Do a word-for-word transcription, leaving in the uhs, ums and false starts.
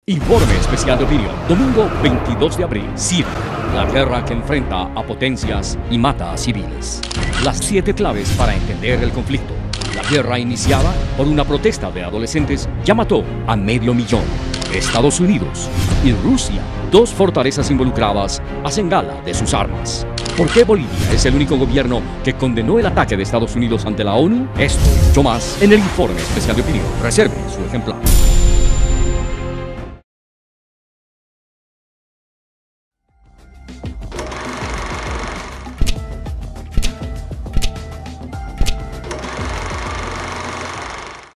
Informe especial de opinión, domingo veintidós de abril, Siria, la guerra que enfrenta a potencias y mata a civiles. Las siete claves para entender el conflicto. La guerra iniciada por una protesta de adolescentes ya mató a medio millón. Estados Unidos y Rusia, dos fortalezas involucradas, hacen gala de sus armas. ¿Por qué Bolivia es el único gobierno que condenó el ataque de Estados Unidos ante la ONU? Esto y mucho más en el informe especial de opinión. Reserve su ejemplar.